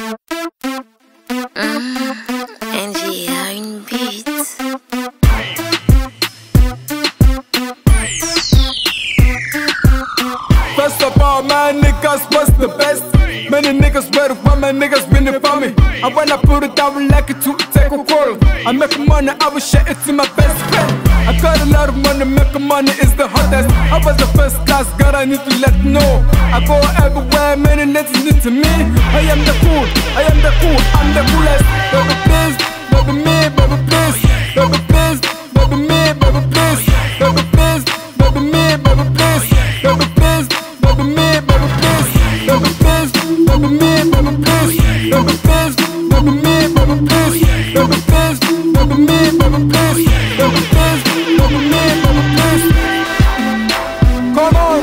NGA une beat. First of all, my niggas was the best. Many niggas better when my niggas been it for me. And when I put it down, I like it to take a quarter. I make money, I will share it to my best friend. I got a lot of money, making money is the hottest. I was the first class, God, I need to let you know. I go everywhere, many niggas need to me. I am the cool, I am the cool, I'm the coolest. Baby, please, baby, me, baby, please. Baby, please, baby, me, baby, please. Baby, please, baby, me, baby, please. Baby, please, baby, me, baby, please. Baby, please, baby, me, baby, please. Baby, please, baby, me, baby, please. Baby, please, baby, me, baby, please. Baby, please, baby, me, baby, please. Come on,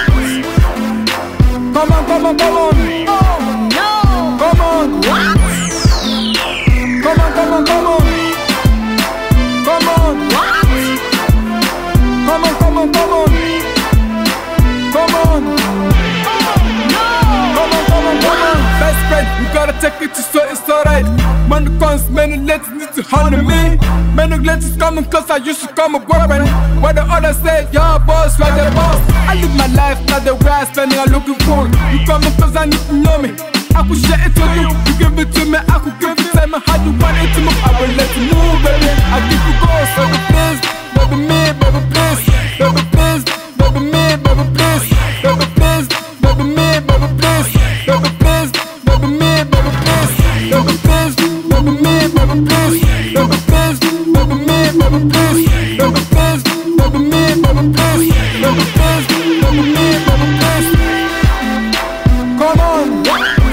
come on, come on, come on. Oh no! Come on, What? come on, come on, come on. Come on, What? come on, come on, come on. Come on. No! Come on, come on, come on. Best friend, you gotta take it to so it's alright. Money comes, many letters need to honor me. Many letters coming cause I used to come a boyfriend. What the others say, yeah boss, like the boss. I live my life not the way I spending, I'm looking cool. You coming cause I need to know me. I could share it to you, you give it to me, I could give it to me. How you want it to me, I will let you know, baby. I give you gold, so the please, baby me, baby please. Baby please, baby me, baby please. Baby please, baby me, baby please. Baby please, baby me, baby please. Baby please, baby me, baby please. Baby please, baby me, baby please. Baby please, baby me, baby please. Baby please, baby me, baby please. Come on,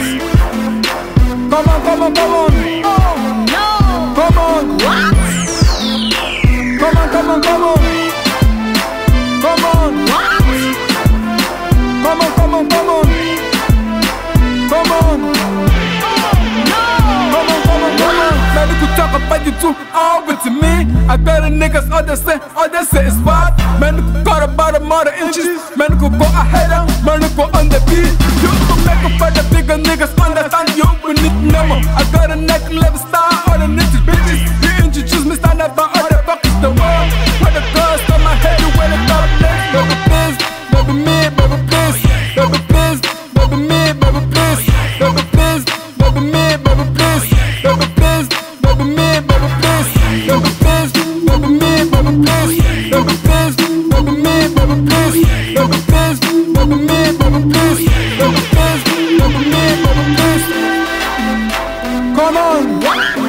come on, come on, come on. Oh no! Come on, What? come on, come on, come on. Come on, What? come on, come on, come on. Come on. No! Come on, come on, come on. Now you could talk about you too, all but to me. I got a niggas, all they say is what? Man, you could cut about a mother inches. Man, you could go ahead, man, you go on the beat. You could make up for the bigger niggas, understand you, we need to know more. I got a neck level star, all the nitty bitches. You introduce me, stand up, but all the fuck is the world. When the girls on my head, you wear the top next. Baby, please, baby, me, baby, please. Baby, please, baby, me, baby, please. Baby, please, baby, me, baby, please. Baby, please, baby, me, baby, please. Baby, please, baby, me, baby, please. Baby, please, baby, me, baby, please. Baby, please, baby, me, baby, please. Baby, please, baby, me, baby, please. Come on,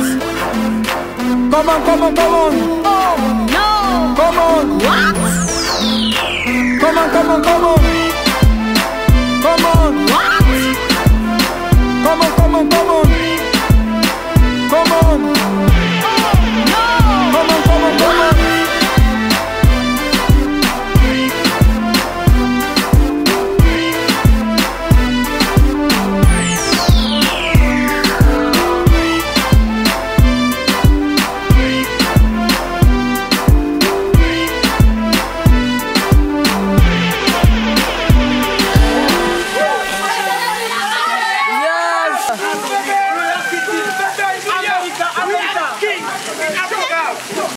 come on, come on, come on. Oh no! Come on, What? come on, come on, come on.